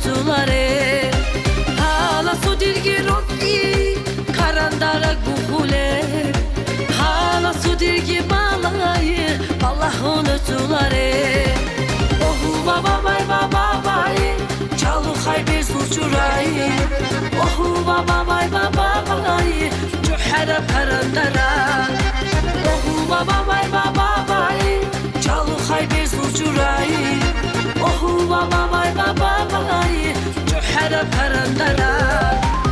honutulare hala sudirgi roki karandara guhule hala sudirgi balayı Allah honutulare ohu baba bay çalı hayber suçuray ohu baba bay cuhara karandara ohu baba bay çalı hayber suçuray ohu baba bay cuhara karandara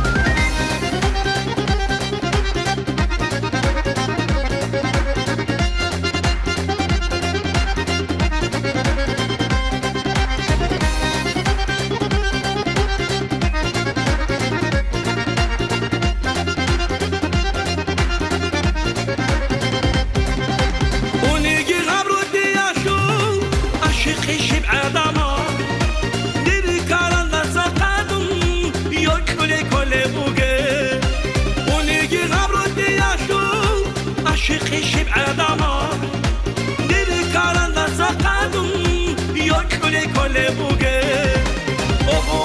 خشب عدما دل کارن سقادم یا کل بوگه اوه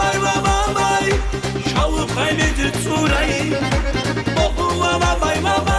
بابا بای شاو خیلی تورای اوه بابا